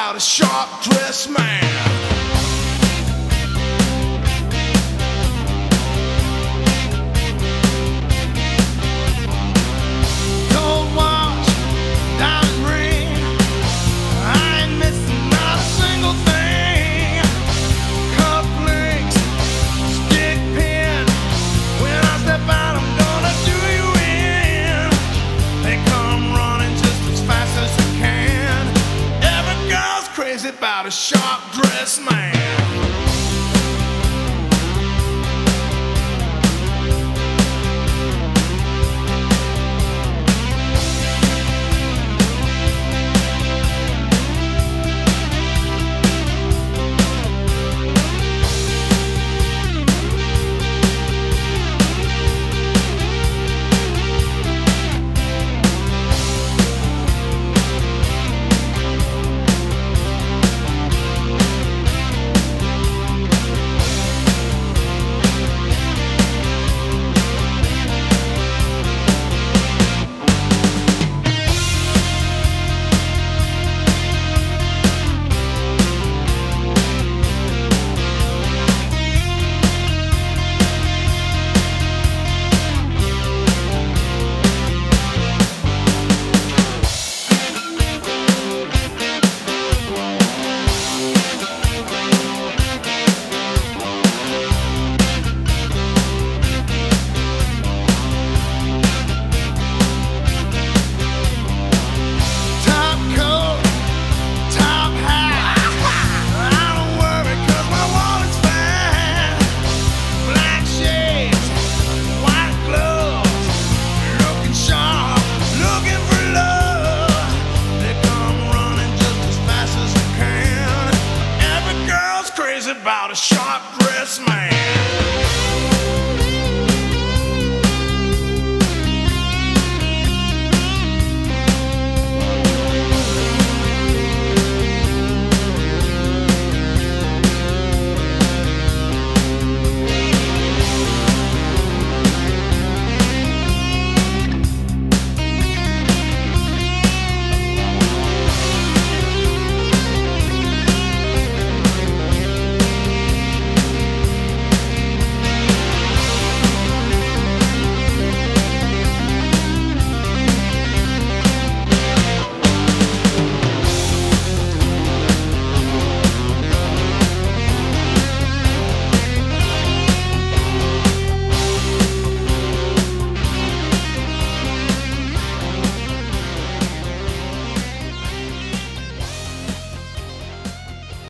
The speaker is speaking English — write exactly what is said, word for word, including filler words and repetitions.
about a sharp-dressed man. Gold watch, diamond ring, I ain't missing not a single thing. Cufflinks, stick pin, when I step out I'm gonna do you in. They come running just as fast as they can. Every girl's crazy about a sharp-dressed man. About a sharp-dressed man.